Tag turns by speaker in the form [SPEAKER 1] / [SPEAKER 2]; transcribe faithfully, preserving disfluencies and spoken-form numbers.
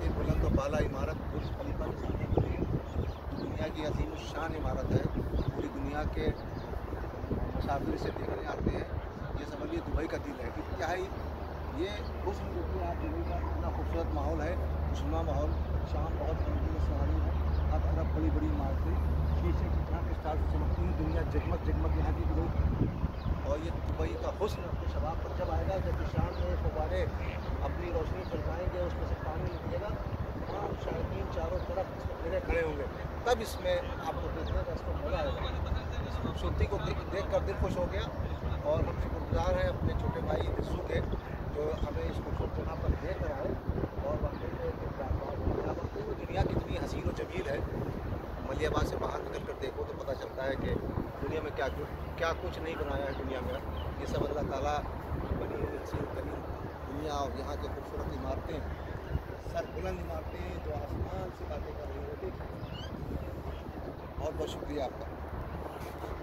[SPEAKER 1] ऐसी बुलंद और बाला इमारत बुर्ज खलीफा के सामने बनी है। दुनिया की अजीम शान इमारत है, पूरी दुनिया के मुसाफिर इसे देखने आते हैं। ये समझिए दुबई का दिल है। क्या है ये हुस्न, देखिए आप दुबई का इतना खूबसूरत माहौल है, खुशनुमा माहौल, शाम बहुत रंगीन सुहानी है, हर तरफ बड़ी बड़ी इमारतें, शीशे की झांक स्टार से चमकती हैं, दुनिया जगमग जगमग यहाँ की दुबई। और ये दुबई का हुस्न अपने शबाब पर जब आएगा, जब शाम में फव्वारे अपनी रोशनी चमकाएंगे, उसमें से पानी निकलेगा, तमाम शायकीन चारों तरफ घेरे खड़े होंगे, तब इसमें आपको देखने का इसको मज़ा आएगा। इस खूबसूरती को देख देख कर दिल खुश हो गया। और हम शुक्रगुजार हैं अपने छोटे भाई दिसू के, जो हमें इस खूबसूरत जगह पर लेकर आए। और वाकई में दुनिया कितनी हसीन और जमील है। मलियाबाद से बाहर निकल कर देखो तो पता चलता है कि दुनिया में क्या क्या कुछ नहीं बनाया है दुनिया में। ये सब अल्लाह ताला की बनी हुई हसीन तरीन दुनिया और यहाँ की खूबसूरत इमारतें, सरबुलंद इमारतें जो आसमान से बातें कर रही हैं। देखिए, बहुत बहुत शुक्रिया आपका।